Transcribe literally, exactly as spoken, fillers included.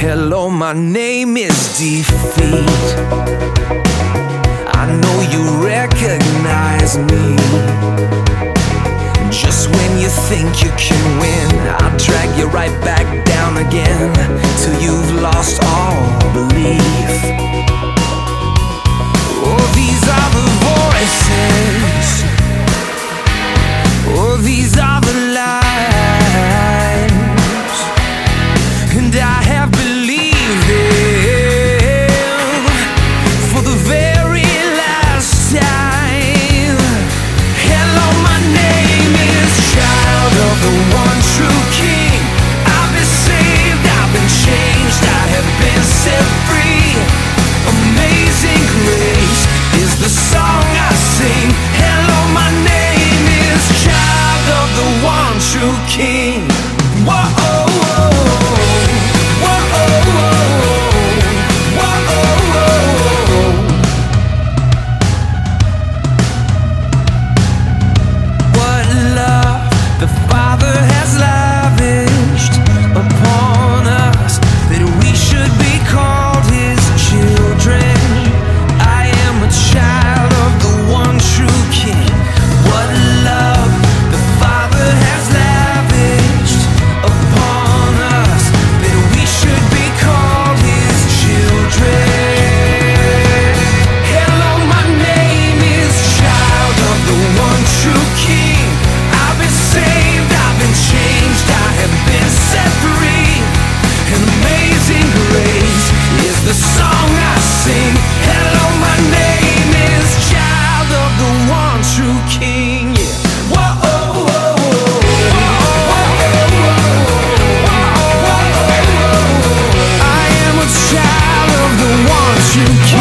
Hello, my name is Defeat. I know you recognize me. Just when you think you can win, I'll drag you right back down again, till you've lost all belief. Oh, these are the voices. Oh, these are the lies, and I have believed them for the very last time. Hello, my name is Child of the One True King. I've been saved, I've been changed, I have been set free. Amazing grace is the song I sing. Hello, my name is Child of the One True King. Whoa. You